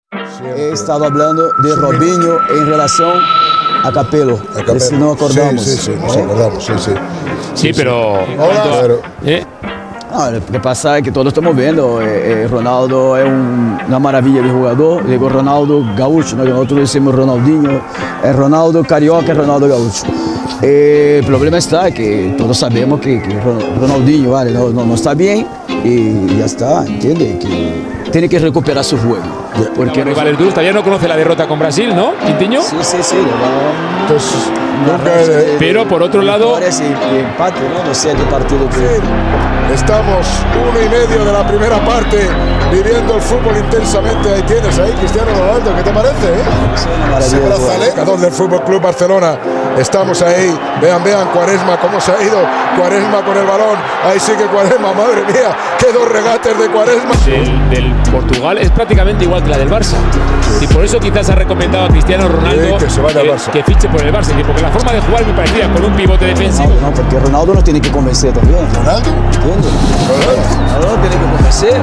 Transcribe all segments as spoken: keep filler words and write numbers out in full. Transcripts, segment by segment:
He estado hablando de Robinho en relación a Capello. A Capello. Si no acordamos. Sí, sí, sí, nos acordamos, sí, sí. Sí, pero... Hola. Claro. ¿Eh? No, lo que pasa es que todos estamos viendo, eh, eh, Ronaldo es un, una maravilla de jugador, digo Ronaldo Gaúcho, ¿no? Nosotros decimos Ronaldinho, es Ronaldo Carioca, es Ronaldo Gaúcho. Eh, el problema está que todos sabemos que, que Ronaldinho vale, no, no, no está bien y ya está, ¿entiende? Que tiene que recuperar su juego. Porque no, vale, tú todavía no conoce la derrota con Brasil, ¿no, Quintiño? Sí, sí, sí. Entonces, nunca de, de, pero por otro lado... Y, y empate, ¿no? No sé qué partido que... Sí. Estamos uno y medio de la primera parte viviendo el fútbol intensamente. Ahí tienes, ahí Cristiano Ronaldo, ¿qué te parece? Eh? Sí, una maravilla. Ese brazalete del Fútbol Club Barcelona. Estamos ahí, vean, vean, Quaresma, cómo se ha ido Quaresma con el balón. Ahí sigue Quaresma, madre mía, qué dos regates de Quaresma. Del, del Portugal es prácticamente igual que la del Barça. Y por eso quizás ha recomendado a Cristiano Ronaldo sí, que, se vaya que, al Barça. que fiche por el Barça, porque la forma de jugar es muy parecida, con un pivote defensivo. No, no, porque Ronaldo nos tiene que convencer también. ¿Ronaldo? ¿Entiendes? ¿Ronaldo? Ronaldo tiene que convencer.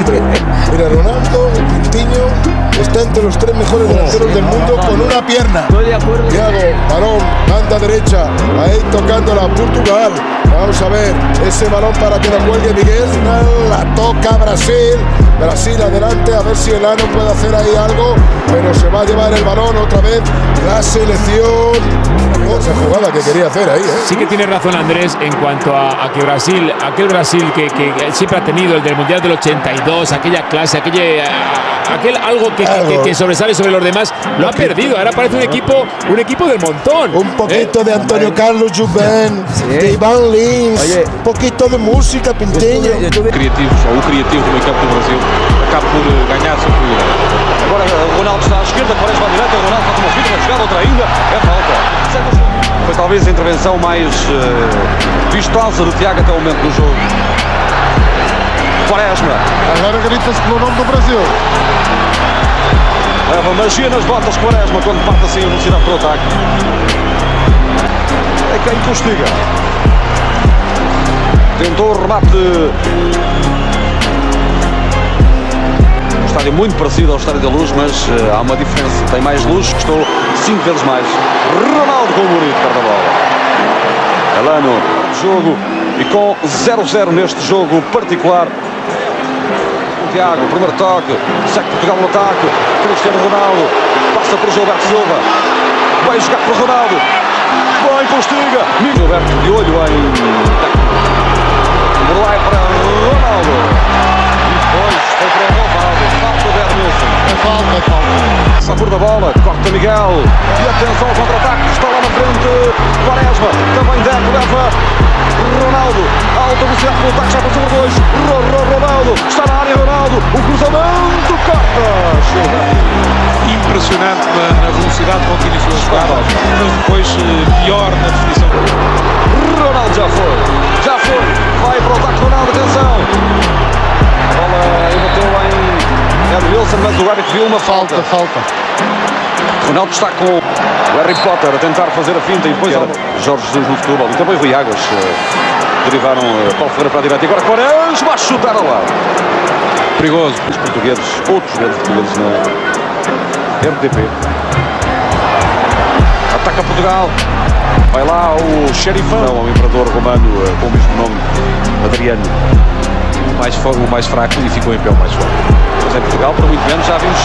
Mira, Ronaldo, Quintiño, está entre los tres mejores delanteros sí, del no, mundo no, con no, una pierna. Estoy de acuerdo. Thiago, balón, banda derecha, ahí tocando la Portugal. Vamos a ver, ese balón para que la cuelgue Miguel, la toca Brasil. Brasil adelante, a ver si Elano puede hacer ahí algo, pero se va a llevar el balón otra vez la selección. Esa jugada que quería hacer ahí, ¿eh? Sí que tiene razón Andrés en cuanto a, a que Brasil, aquel Brasil que, que siempre ha tenido, el del Mundial del ochenta y dos, aquella clase, aquella, aquel algo que, algo. que, que sobresale sobre los demás, lo ha perdido. Ahora parece un equipo, un equipo del montón. Un poquito ¿Eh? de Antonio Carlos Jubén, sí. de Iván Lins, Oye, un poquito de música, Pintinho. Criativos, ou o criativo do meio campo do Brasil, acaba por ganhar essa corrida. Agora Ronaldo está à esquerda, Quaresma à direita, Ronaldo está com uma fita, uma jogada, outra ainda, é falta. Foi talvez a intervenção mais uh, vistosa do Thiago até o momento do jogo. Quaresma. Agora grita-se pelo nome do Brasil. Leva magia nas botas Quaresma quando parte assim a velocidade para o ataque. É quem castiga. Tentou o remate. Um estádio muito parecido ao Estádio da Luz, mas uh, há uma diferença. Tem mais luz, custou cinco vezes mais. Ronaldo com o bonito perto da bola. Elano, jogo e com zero a zero neste jogo particular. Thiago, primeiro toque, segue Portugal no ataque. Cristiano Ronaldo passa por Gilberto Silva. Vai jogar para Ronaldo. Vai postiga. Gilberto de olho em. Vai para Ronaldo. E depois foi para o Ronaldo. Falta de Ernilson. É falta, é falta. Sabor da bola, corta Miguel. E atenção ao contra-ataque. Está lá na frente. Quaresma. Também Deco leva Ronaldo. Alta velocidade para o ataque. Já passou por dois. Ronaldo. Está na área Ronaldo. O cruzamento. Corta. Impressionante na, na velocidade com que iniciou a jogada, mas depois pior na definição. Ronaldo já foi. Já foi. Vai para o ataque Ronaldo. Atenção. A bola bateu em Ernilson, mas o árbitro viu uma falta. Falta. Ronaldo está com o Harry Potter a tentar fazer a finta e depois era Jorge Jesus no futebol e também Rui Águas uh, derivaram uh, Paulo Ferreira para a direita e agora Quaresma a chutar ao lado. Perigoso. Os portugueses, outros grandes portugueses na R T P. Ataca Portugal. Vai lá o xerifão, o imperador romano uh, com o mesmo nome, Adriano. O mais, o mais fraco e ficou em pé o mais forte. Mas em Portugal, por muito menos, já vimos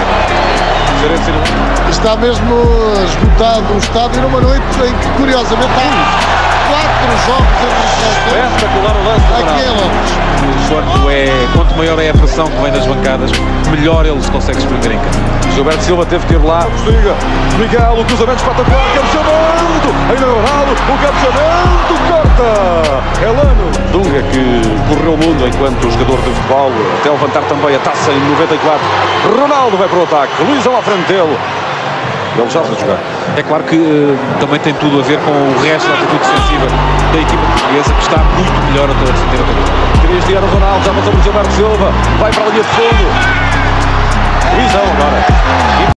uh, está mesmo esgotado o estádio numa noite em que, curiosamente, há quatro jogos entre os seleções. Espetacular o lance. Aqui é Londres. Quanto, é, quanto maior é a pressão que vem das bancadas, melhor ele se consegue exprimir em campo. Gilberto Silva teve que ir lá. Postiga. Miguel, o cruzamento espetacular. Cabeceamento. Ainda Ronaldo. O cabeceamento. Corta. Elano. Dunga, que correu o mundo enquanto jogador de futebol, até levantar também a taça em noventa e quatro. Ronaldo vai para o ataque. Luizão à frente dele. Ele já vai jogar. É claro que uh, também tem tudo a ver com o resto da atitude defensiva da equipa portuguesa, que está muito melhor a defender a tabela. Cristiano Ronaldo já passou por Gilberto Silva. Vai para a linha de fundo. Luizão agora.